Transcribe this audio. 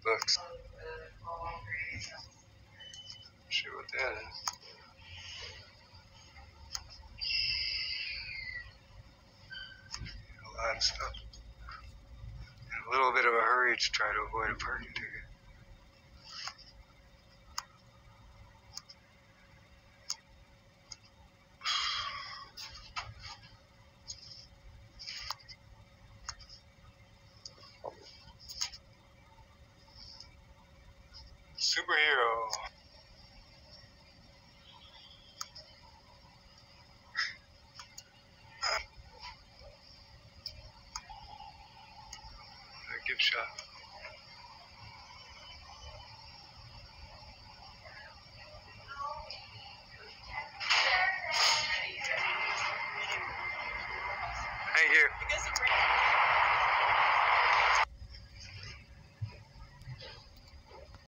books. See what that is. A lot of stuff. In a little bit of a hurry to try to avoid a parking ticket. Superhero. A gift shop. Thank you.